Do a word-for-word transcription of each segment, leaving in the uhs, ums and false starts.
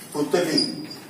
पुतली,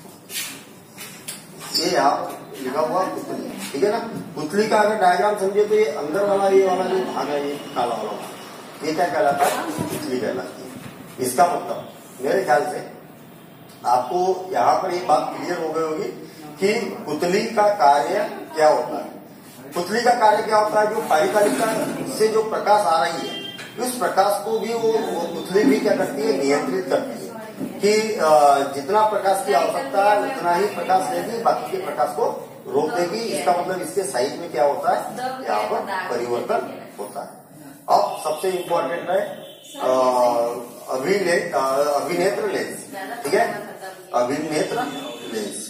ये यहाँ लिखा हुआ पुतली, ठीक है ना। पुतली का अगर डायग्राम समझे तो ये अंदर वाला ये वाला जो भाग है ये काला वाला भाग, ये क्या कहलाता है, पुतली कहलाती है। इसका मतलब मेरे ख्याल से आपको यहाँ पर ये बात क्लियर हो गई होगी कि पुतली का कार्य क्या होता है। पुतली का कार्य क्या होता है, जो परिचालिका से जो प्रकाश आ रही है उस प्रकाश को भी वो, वो पुतली भी क्या करती है, नियंत्रित करती है कि जितना प्रकाश की आवश्यकता है उतना ही प्रकाश देगी, बाकी के प्रकाश को रोक देगी। इसका मतलब इसके साइज में क्या होता है, यहाँ पर परिवर्तन होता है। अब सबसे इम्पोर्टेंट है अभिने अभिनेत्र लेंस, ठीक है, अभिनेत्र लेंस,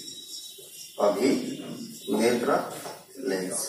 अभिनेत्र लेंस।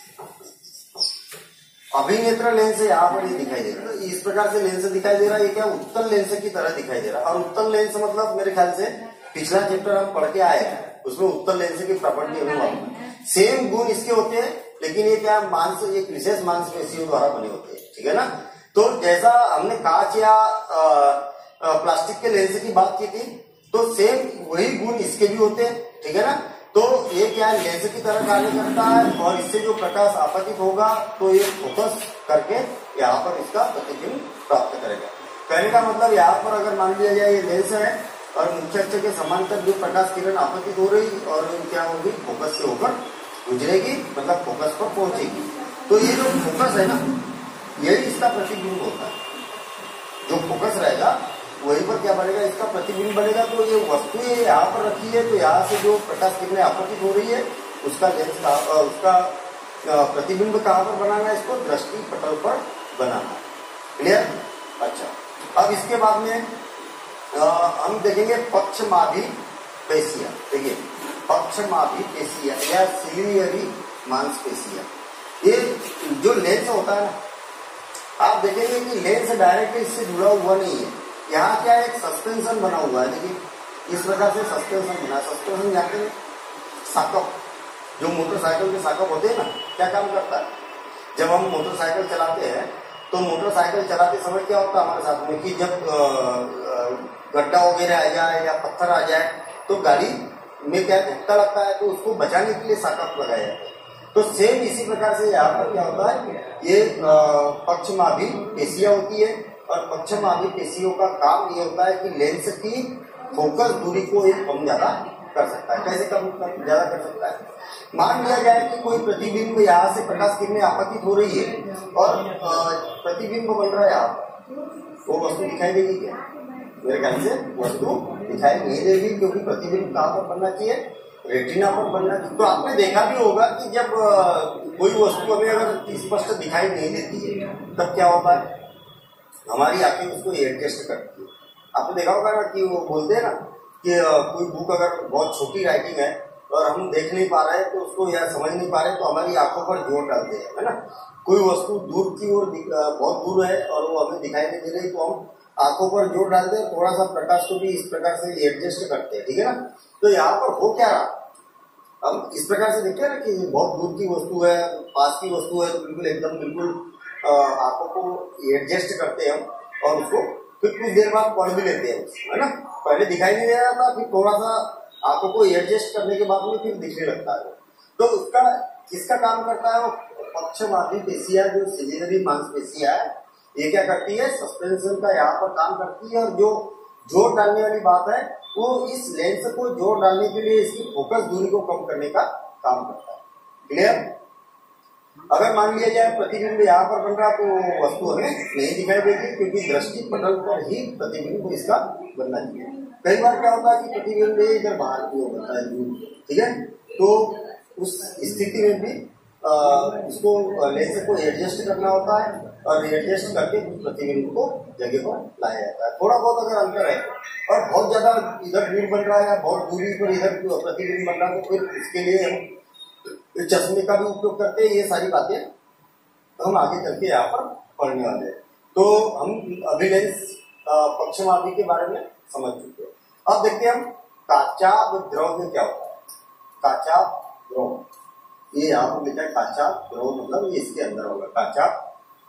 अभिनेत्र लेंस यहाँ पर ये दिखाई दे रहा है, इस प्रकार से लेंस दिखाई दे रहा है। ये क्या उत्तल लेंस की तरह दिखाई दे रहा है। और उत्तल लेंस मतलब मेरे ख्याल से पिछला चैप्टर हम पढ़ के आए हैं, उसमें उत्तल लेंस की प्रॉपर्टी हमें मालूम है। सेम गुण इसके होते हैं, लेकिन ये क्या मांस एक विशेष मांसपेशियों द्वारा बने होते हैं, ठीक है ना। तो जैसा हमने कांच या प्लास्टिक के लेंस की बात की थी, तो सेम वही गुण इसके भी होते हैं, ठीक है ना। तो ये क्या है, लेंस की तरह कार्य करता है और इससे जो प्रकाश आपतित होगा तो ये फोकस करके यहाँ पर इसका प्रतिबिंब प्राप्त करेगा। कहने का मतलब यहाँ पर अगर मान लिया जाए ये लेंस है और मुख्य अक्ष के समांतर जो प्रकाश किरण आपतित हो रही और क्या होगी, फोकस से होकर गुजरेगी, मतलब फोकस पर पहुंचेगी। तो ये जो फोकस है ना, यही इसका प्रतिबिंब होता है। जो फोकस रहेगा वहीं पर क्या बनेगा, इसका प्रतिबिंब बनेगा। तो ये वस्तु ये यहाँ पर रखी है, तो यहाँ से जो प्रकाश किरणें आपतित हो रही है उसका लेंस का उसका प्रतिबिंब कहाँ पर बनाना है, इसको दृष्टि पटल पर बनाना। क्लियर। अच्छा, अब इसके बाद में आ, हम देखेंगे पक्षमाभि पेशिया। देखिए पक्षमाभि पेशिया या सिलियरी मांसपेशिया, ये जो लेंस होता है ना, आप देखेंगे कि लेंस डायरेक्टली इससे जुड़ा हुआ नहीं है। यहाँ क्या एक सस्पेंशन बना हुआ है, देखिए इस प्रकार से सस्पेंशन बना। सस्पेंशन जानते हैं, साकप, जो मोटरसाइकिल के साकप होते हैं ना, क्या काम करता है, जब हम मोटरसाइकिल चलाते हैं तो मोटरसाइकिल चलाते समय क्या होता है हमारे साथ में कि जब गड्ढा वगैरह आ जाए या पत्थर आ जाए तो गाड़ी में क्या झटका लगता है, तो उसको बचाने के लिए साकप लगाया जाता है। तो सेम इसी प्रकार से यहाँ पर क्या होता है, ये पक्षमाभि पेशियां होती है और पक्षमाभि पेशियों का काम ये होता है कि लेंस की फोकस दूरी को एक कम ज्यादा कर सकता है। कैसे कम ज्यादा कर सकता है, मान लिया जाए कि कोई प्रतिबिंब यहाँ से प्रकाश किरणें आपतित हो रही है और प्रतिबिंब बन रहा है यहाँ पर, वो वस्तु दिखाई देगी क्या? मेरे ख्याल से वस्तु दिखाई नहीं देगी, क्योंकि प्रतिबिंब कहाँ पर बनना चाहिए, रेटिना पर बनना चाहिए। तो आपने देखा भी होगा कि जब कोई वस्तु हमें अगर स्पष्ट दिखाई नहीं देती है तब क्या होता है, हमारी आंखें उसको एडजस्ट करती है। आपने देखा होगा ना कि वो बोलते हैं ना कि कोई बुक अगर बहुत छोटी राइटिंग है और हम देख नहीं पा रहे हैं तो उसको या समझ नहीं पा रहे तो हमारी आंखों पर जोर डालते हैं, है ना। कोई वस्तु दूर की ओर बहुत दूर है और वो हमें दिखाई नहीं दे रही तो हम आंखों पर जोर डालते हैं, थोड़ा सा प्रकाश को भी इस प्रकार से एडजस्ट करते हैं, ठीक है ना। तो यहाँ पर हो क्या रहा, हम इस प्रकार से देखते हैं ना कि बहुत दूर की वस्तु है, पास की वस्तु है, तो बिल्कुल एकदम बिल्कुल आंखों को एडजस्ट करते हैं हम और उसको फिर कुछ देर बाद पढ़ भी लेते हैं, है ना। पहले दिखाई नहीं दे रहा था, फिर थोड़ा सा आंखों को एडजस्ट करने के बाद में फिर दिखने लगता है। तो उसका किसका काम करता है, वो पक्षमाभि पेशियां जो सिलियरी मांसपेशियां है, ये क्या करती है, सस्पेंशन का यहाँ पर काम करती है। और जो जोर डालने वाली बात है वो इस लेंस को जोर डालने के लिए इसकी फोकस दूरी को कम करने का काम करता है। क्लियर। अगर मान लिया जाए प्रतिबिंब यहाँ पर बन रहा तो वस्तु हमें नहीं दिखाई देगी, क्योंकि दृष्टि पटल पर ही प्रतिबिंब इसका बनना चाहिए। कई बार क्या होता है कि प्रतिबिंब इधर बाहर की ओर बनता है, ठीक है, तो उस स्थिति में भी उसको लेंस को एडजस्ट करना होता है और एडजस्ट करके प्रतिबिंब को जगह पर लाया जाता है। थोड़ा बहुत अगर अंतर है और बहुत ज्यादा इधर दूर बन रहा है या बहुत दूरी पर इधर प्रतिबिंब बन रहा है तो फिर इसके लिए हम चश्मे का भी उपयोग करते हैं। ये सारी बातें तो हम आगे चल के यहाँ पर पढ़ने वाले हैं। तो हम अभी लेंस पक्षमाभि के बारे में समझ चुके हैं। अब देखते हैं हम काचाभ द्रव में क्या होता है। काचाभ द्रव, ये यहाँ पर लिखा है काचाभ द्रव, मतलब ये इसके अंदर होगा काचाभ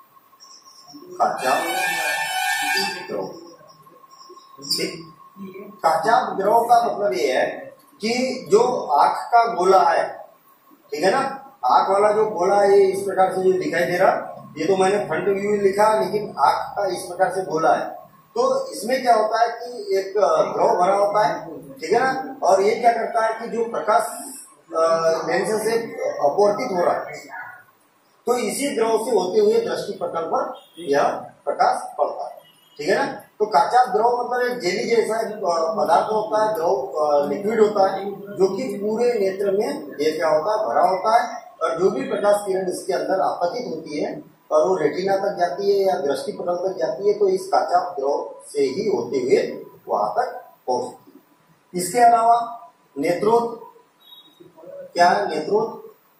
काचाभ द्रव, ठीक। काचाप द्रव का मतलब ये है कि जो आंख का गोला है, ठीक है ना, आंख वाला जो गोला है इस प्रकार से जो दिखाई दे रहा, ये तो मैंने फ्रंट व्यू लिखा, लेकिन आंख का इस प्रकार से गोला है। तो इसमें क्या होता है कि एक द्रव भरा होता है, ठीक है ना, और ये क्या करता है कि जो प्रकाश लेंस से अपवर्तित हो रहा है, तो इसी द्रव से होते हुए दृष्टि पटल पर यह प्रकाश पड़ता है, ठीक है ना। तो काचाप द्रव मतलब एक जेली जैसा पदार्थ होता है, द्रव लिक्विड होता है, जो कि पूरे नेत्र में ये क्या होता है, भरा होता है, और जो भी प्रकाश किरण इसके अंदर आपतित होती है और वो रेटिना तक जाती है या दृष्टि पटल तक जाती है, तो इस काचाप द्रव से ही होते हुए वहां तक पहुंचती है। इसके अलावा नेत्रोत, क्या है नेत्रोत,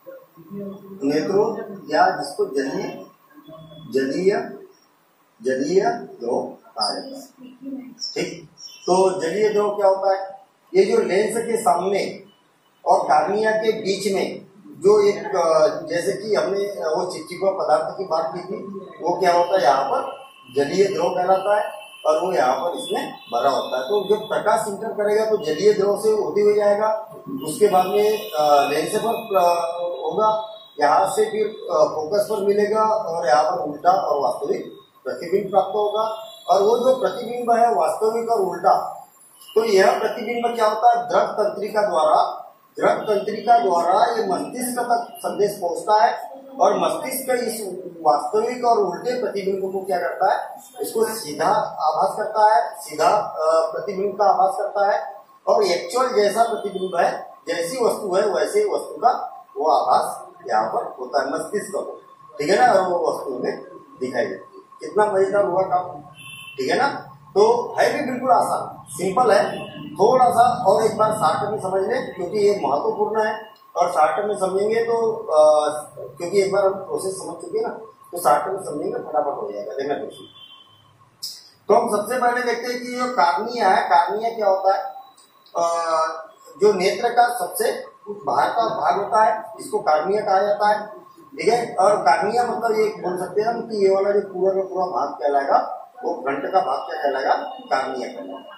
नेत्रोत या जिसको जलीय जलीय जलीय द्रव कहा जाता है, ठीक। तो जलीय द्रव क्या होता है, ये जो लेंस के सामने और कार्निया के बीच में जो एक, जैसे कि हमने वो चिपचिपा पदार्थ की बात की थी, वो क्या होता है, यहाँ पर जलीय द्रव कहलाता है, और वो यहाँ पर इसमें भरा होता है। तो जब प्रकाश इंटर करेगा तो जलीय द्रव से होते हुए जाएगा, उसके बाद में लेंस पर होगा, यहाँ से फिर फोकस पर मिलेगा, और यहाँ पर उल्टा और वास्तविक प्रतिबिंब प्राप्त होगा। और वो जो प्रतिबिंब है वास्तविक और उल्टा, तो यह प्रतिबिंब क्या होता है, द्रव तंत्रिका द्वारा द्रव तंत्रिका द्वारा ये मस्तिष्क तक संदेश पहुंचता है, और मस्तिष्क इस वास्तविक और उल्टे प्रतिबिंब को क्या करता है, इसको सीधा आभास करता है, सीधा प्रतिबिंब का आभास करता है, और एक्चुअल जैसा प्रतिबिंब है, जैसी वस्तु है वैसे वस्तु का वो आभास यहाँ पर होता है मस्तिष्क को, ठीक है ना, और वो वस्तु में दिखाई देती है। कितना मजेदार हुआ काम, ठीक है ना। तो है भी बिल्कुल आसान, सिंपल है, थोड़ा सा और एक बार शॉर्ट में समझ लें, क्योंकि ये महत्वपूर्ण है, और शॉर्ट में समझेंगे तो आ, क्योंकि एक बार हम प्रोसेस समझ चुके ना, तो शॉर्ट में समझेंगे फटाफट हो जाएगा। देखना प्रोसेस, तो हम सबसे पहले देखते हैं कि जो कार्निया है, कार्निया क्या होता है, आ, जो नेत्र का सबसे बाहर का भाग होता है, इसको कार्निया कहा जाता है, ठीक है। और कार्निया मतलब ये बोल सकते हैं हम कि ये वाला जो पूरा का पूरा भाग कहलाएगा, वो फ्रंट का भाग क्या कहलाएगा, कार्निया कहलाएगा।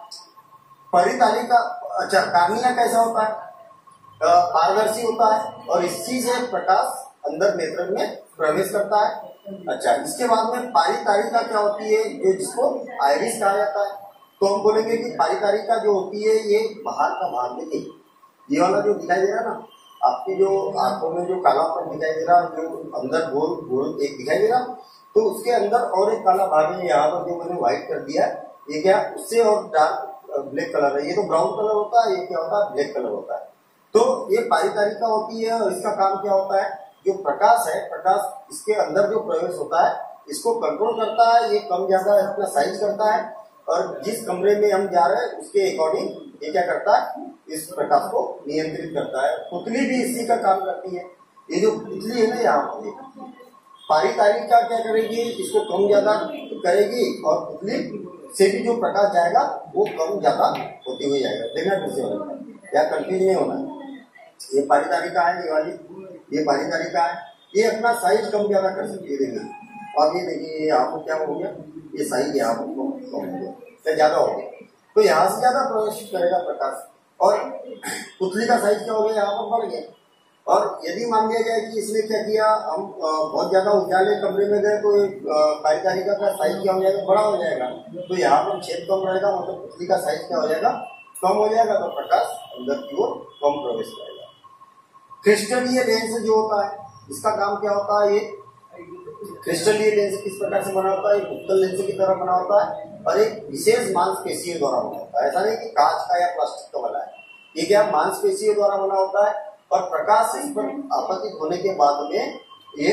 परितालिका, अच्छा कार्निया कैसा होता है, पारदर्शी होता है, और इसी से प्रकाश अंदर नेत्र में प्रवेश करता है। अच्छा, इसके बाद में पारितारिका क्या होती है, जो जिसको आइरिस कहा जाता है। तो हम बोलेंगे कि पारितारिका जो होती है ये बाहर का भाग में, ये वाला जो दिखाई दे रहा है ना, आपकी जो आंखों में जो कालापन दिखाई दे रहा, जो अंदर गोल गोल एक दिखाई दे रहा, तो उसके अंदर और एक काला भाग है, यहाँ पर जो मैंने व्हाइट कर दिया, ये क्या उससे और डार्क ब्लैक कलर है, ये तो ब्राउन कलर होता है, ये क्या होता है, ब्लैक कलर होता है। तो ये पारितारिका होती है, और इसका काम क्या होता है, जो प्रकाश है, प्रकाश इसके अंदर जो प्रवेश होता है इसको कंट्रोल करता है, ये कम ज्यादा अपना साइज करता है, और जिस कमरे में हम जा रहे हैं उसके अकॉर्डिंग ये क्या करता है, इस प्रकाश को नियंत्रित करता है। पुतली भी इसी का काम करती है, ये जो पुतली है ना यहाँ पर, पारितारिका क्या करेगी, इसको कम ज्यादा करेगी, और पुतली से भी जो प्रकाश जाएगा वो कम ज्यादा होती हुई जाएगा। देखना कैसे होगा, या कंफ्यूज नहीं होना। ये पारितारिका है, ये वाली ये पारितारिका है, ये अपना साइज कम ज्यादा कर सकती है। देखिए अब ये देखिए यहाँ पर क्या हो गया, ये साइज यहाँ पर कम हो गया या ज्यादा हो गया, तो यहाँ से ज्यादा प्रवेश करेगा प्रकाश, और पुतली का साइज क्या हो गया, यहाँ पर बढ़ गया। और यदि मान लिया जाए कि इसने क्या किया, हम बहुत ज्यादा उजाले कमरे में गए तो पारितारिका का साइज क्या हो जाएगा, बड़ा हो जाएगा, तो यहाँ पर छेद कम रहेगा, मतलब पुतली का साइज क्या हो जाएगा, कम हो जाएगा, तो प्रकाश अंदर की ओर कम प्रवेश करेगा। क्रिस्टलीय लेंस जो होता है, इसका काम क्या होता है, ये क्रिस्टलीय लेंस किस प्रकार से बना होता है, एक उत्तल लेंस की तरह बना होता है, और एक विशेष मांसपेशियों द्वारा बना होता है। ऐसा नहीं कि कांच का या प्लास्टिक का बना है, ये क्या मांसपेशियों द्वारा बना होता है, और प्रकाश इस पर आपतित होने के बाद में ये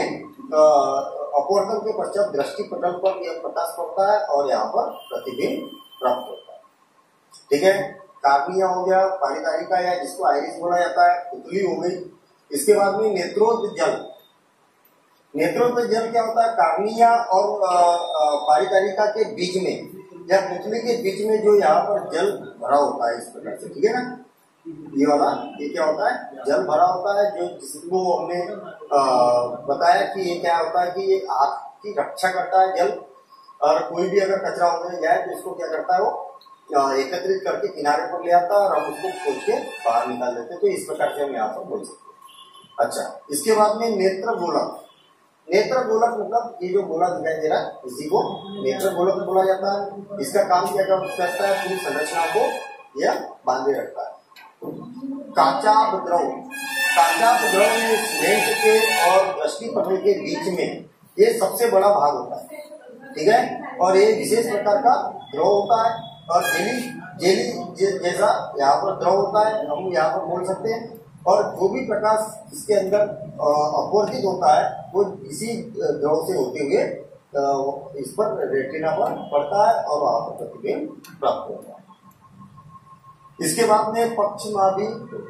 अपवर्तन के पश्चात दृष्टि पटल पर यह प्रकाश पड़ता है, और यहाँ पर प्रतिबिंब प्राप्त होता है। ठीक है, कार्निया हो गया, पारितारिका या जिसको आइरिस बोला जाता है, पुतली हो गई। इसके बाद में नेत्रोत जल। नेत्रोत जल क्या होता है, कार्निया और पारितारिका के बीच में या पुतली के बीच में जो यहाँ पर जल भरा होता है इस प्रकार से, ठीक है ना, ये वाला ये क्या होता है, जल भरा होता है, जो जिसको हमने बताया कि ये क्या होता है कि ये आँख की रक्षा करता है जल, और कोई भी अगर कचरा होने जाए तो इसको क्या करता है, वो एकत्रित करके किनारे पर ले आता है और हम उसको खोज के बाहर निकाल देते हैं। तो इस प्रकार से हम यहाँ पर बोल सकते हैं। अच्छा, इसके बाद में नेत्र गोलक। नेत्र गोलक मतलब ये जो गोला दिखाई दे रहा है इसी को नेत्र गोलक बोला जाता है। इसका काम क्या करता है, पूरी संरचना को यह बांधे रखता है। काचाभ द्रव, काचाभ द्रव में लेंस के और दृष्टि पटल के बीच में ये सबसे बड़ा भाग होता है, ठीक है। और ये विशेष प्रकार का द्रव होता है और जेली जेली जैसा यहाँ पर द्रव होता है, हम यहाँ पर बोल सकते हैं। और जो भी प्रकाश इसके अंदर अपवर्तित होता है वो इसी द्रव से होते हुए इस पर रेटिना पर पड़ता है और वहां पर प्रतिबिंब प्राप्त होता है। इसके बाद में पक्षमाभि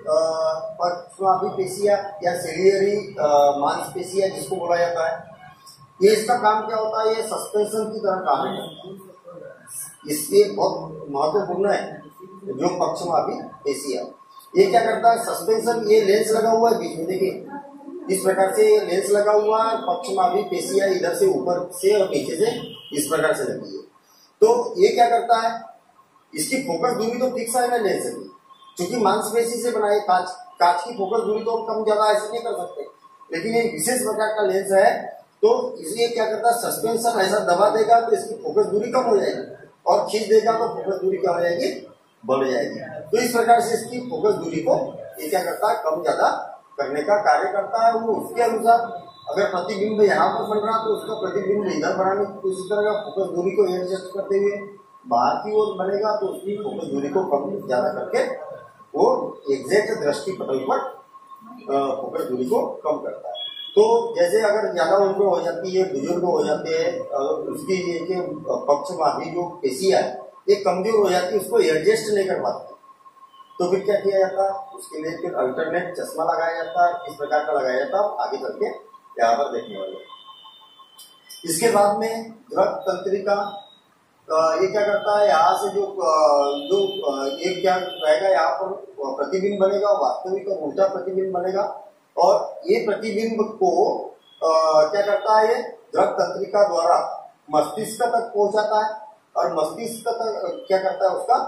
पक्षमाभि पेशिया या सिलियरी मांसपेशिया जिसको बोला जाता है, ये इसका काम क्या होता है, ये सस्पेंशन की तरह काम करता है। इसलिए बहुत महत्वपूर्ण है जो पक्षमाभि पेशिया। ये क्या करता है, सस्पेंशन, ये लेंस लगा हुआ है बीच में, देखिए इस प्रकार से ये लेंस लगा हुआ है। पक्षमाभि पेशिया इधर से ऊपर से और नीचे से इस प्रकार से लगी है। तो ये क्या करता है, इसकी फोकस दूरी तो फिक्स है ना लेंस की, क्योंकि मांसपेशी से बनाए कांच कांच की फोकस दूरी तो कम ज्यादा ऐसे नहीं कर सकते, लेकिन ये विशेष प्रकार का लेंस है। तो इसलिए क्या करता है, सस्पेंशन ऐसा दबा देगा तो इसकी फोकस दूरी कम हो जाएगी और खींच देगा तो फोकस दूरी क्या हो जाएगी, बढ़ जाएगी। तो इस प्रकार से इसकी फोकस दूरी को ये क्या करता है, कम ज्यादा करने का कार्य करता है। वो उसके अनुसार अगर प्रतिबिंब यहाँ पर बन रहा तो उसका प्रतिबिंब इधर बनाने की कोशिश करेगा, फोकस दूरी को एडजस्ट करते हुए बाहर की ओर बनेगा तो उसकी फोकस दूरी को कम ज्यादा करके वो एग्जैक्ट दृष्टि पटल पर फोकस दूरी को कम करता है। तो जैसे अगर ज्यादा उम्र हो जाती है, बुजुर्ग हो जाते हैं, उसकी ये पक्षमाभि जो पेशियां है ये कमजोर हो जाती है, उसको एडजस्ट नहीं कर पाते, तो फिर क्या किया जाता है, उसके लिए फिर अल्टरनेट चश्मा लगाया जाता है, इस प्रकार का लगाया जाता है। आगे चल के यहाँ पर देखने वाले। इसके बाद में दृक तंत्रिका, ये क्या करता है, यहाँ से जो जो ये क्या रहेगा, यहाँ पर प्रतिबिंब बनेगा, वास्तविक और उल्टा प्रतिबिंब बनेगा। और ये प्रतिबिंब को आ, क्या करता है, ये दृक तंत्रिका द्वारा मस्तिष्क तक पहुंचाता है और मस्तिष्क तक क्या करता है, उसका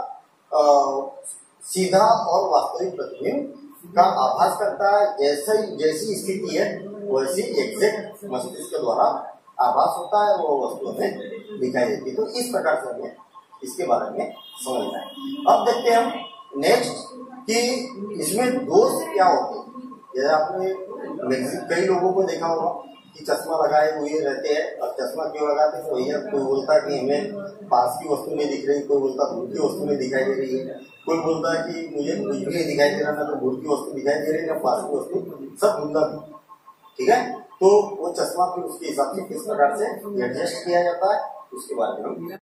आ, सीधा और वास्तविक प्रतिबिंब का आभास करता है। जैसे जैसी स्थिति है वैसी एग्जैक्ट मस्तिष्क द्वारा आभास होता है, वो वस्तु हमें दिखाई देती है। तो इस प्रकार से हमें इसके बारे में समझना है। अब देखते हैं हम नेक्स्ट कि इसमें दोष क्या होते हैं। जैसे आपने कई लोगों को देखा होगा कि चश्मा लगाए हुए रहते हैं, और चश्मा क्यों लगाते हैं, भैया कोई बोलता है कि हमें पास की वस्तु नहीं दिख रही, कोई बोलता दूर की वस्तु नहीं दिखाई दे रही है, कोई बोलता है कि मुझे कुछ भी नहीं दिखाई दे रहा, ना तो दूर की वस्तु दिखाई दे रही है ना पास की वस्तु, सब धुंधला, ठीक है। तो वो चश्मा फिर उसके हिसाब से किस प्रकार से एडजस्ट किया जाता है उसके बारे में हम